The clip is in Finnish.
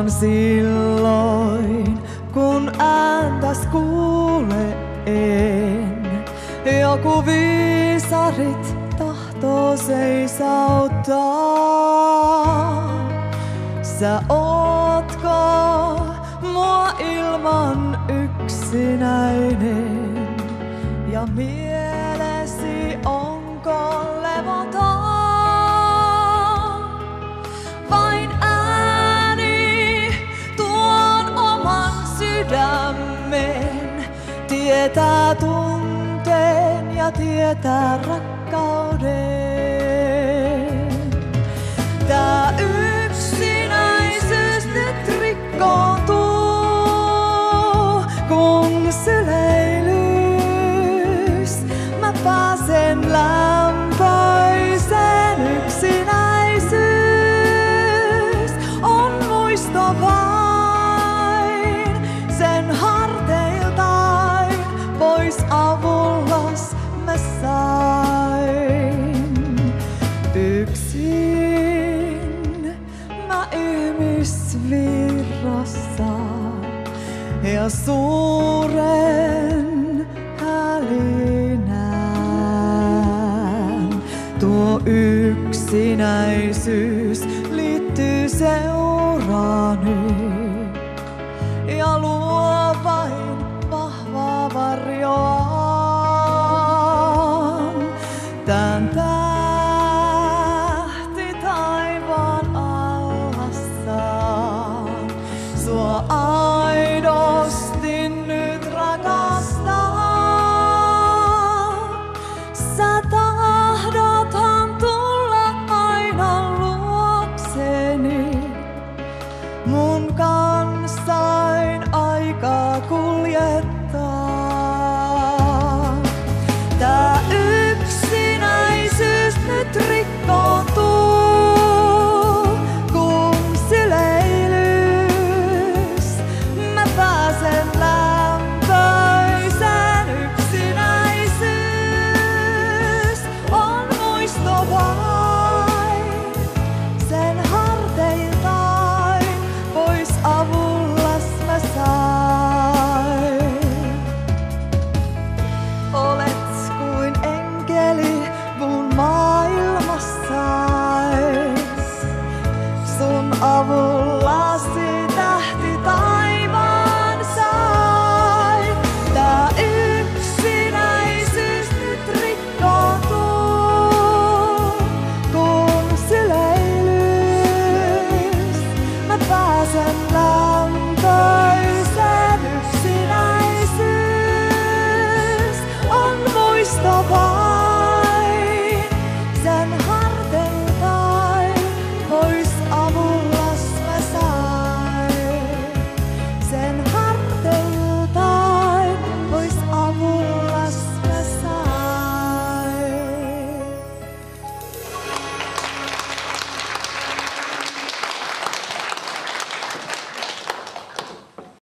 vaan silloin, kun ääntäs kuuleen. Joku viisarit tahtoo seisauttaa. Sä ootko mua ilman yksinäinen ja mielesi onko levoton? Vain ääni tuon oman sydämen tietää tunteen ja tietää rakkauden. Tää yksinäisyys nyt rikkoutuu, kun syleilys mä pääsen lämpöisen. Yksinäisyys on muisto vain, sen harteiltain pois avullas mä sain. Yksin mä ihmisvirrassa ja suuren hälinän. Tuo yksinäisyys liittyy seuraani ja luo vain vahvaa varjoaan. Tän tähti taivaan alla saan sua